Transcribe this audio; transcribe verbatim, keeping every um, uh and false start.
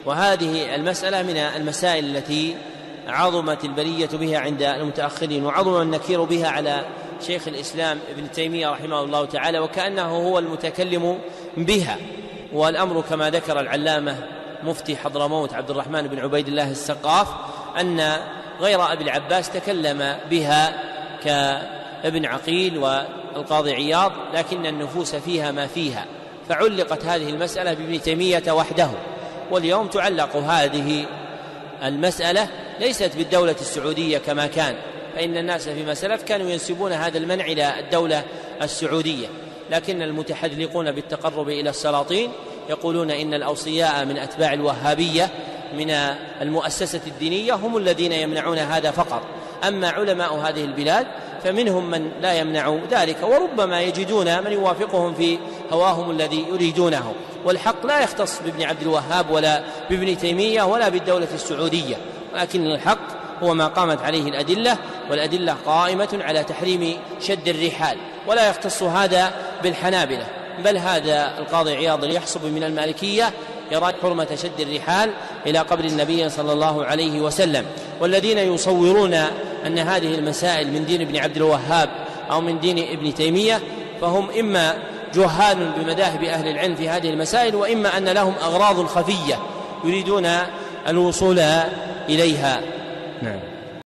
وهذه المسألة من المسائل التي عظمت البلية بها عند المتأخرين، وعظم النكير بها على شيخ الإسلام ابن تيمية رحمه الله تعالى، وكأنه هو المتكلم بها. والأمر كما ذكر العلامة مفتي حضرموت عبد الرحمن بن عبيد الله السقاف أن غير أبي العباس تكلم بها كابن عقيل والقاضي عياض، لكن النفوس فيها ما فيها، فعلقت هذه المسألة بابن تيمية وحده. واليوم تعلق هذه المسألة ليست بالدولة السعودية كما كان، فإن الناس فيما سلف كانوا ينسبون هذا المنع إلى الدولة السعودية، لكن المتحذلقون بالتقرب إلى السلاطين يقولون إن الأوصياء من أتباع الوهابية من المؤسسة الدينية هم الذين يمنعون هذا فقط، أما علماء هذه البلاد فمنهم من لا يمنع ذلك، وربما يجدون من يوافقهم في هواهم الذي يريدونه. والحق لا يختص بابن عبد الوهاب ولا بابن تيمية ولا بالدولة السعودية، ولكن الحق هو ما قامت عليه الأدلة، والأدلة قائمة على تحريم شد الرحال، ولا يختص هذا بالحنابلة، بل هذا القاضي عياض يحسب من المالكية يرى حرمة شد الرحال إلى قبر النبي صلى الله عليه وسلم. والذين يصورون أن هذه المسائل من دين ابن عبد الوهاب أو من دين ابن تيمية فهم إما جهال بمذاهب أهل العلم في هذه المسائل، وإما أن لهم أغراض خفية يريدون الوصول إليها. نعم.